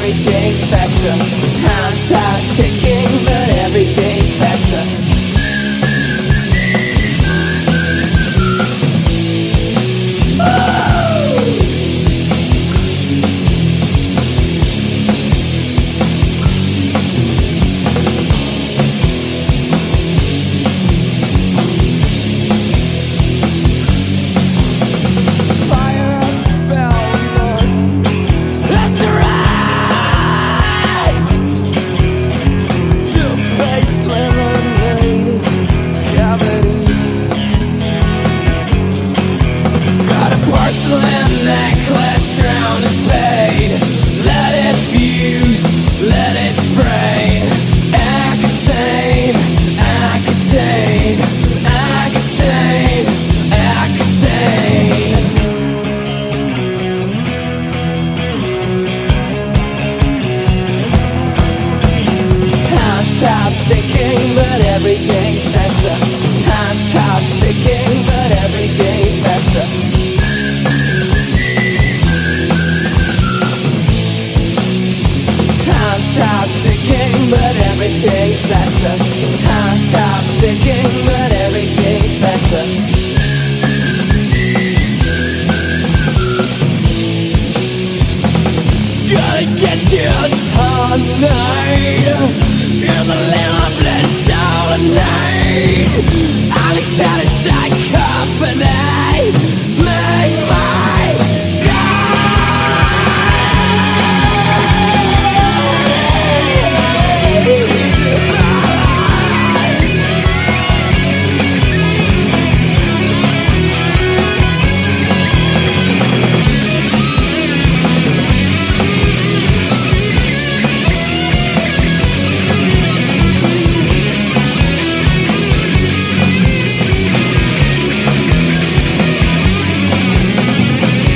everything's faster. Time stops ticking, but everything's faster. Necklace round his spade. Let it fuse, let it spray. Accutane, accutane, accutane, accutane. Time stops ticking, but everything's faster. Time stops ticking, but everything's faster. Stops ticking, but everything's faster. Time stops ticking, but everything's faster. Gotta get you tonight in the limitless all night. Alex had a psychophony. Make my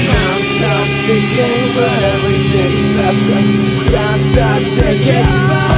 ticking, but everything's faster. Time stops ticking, but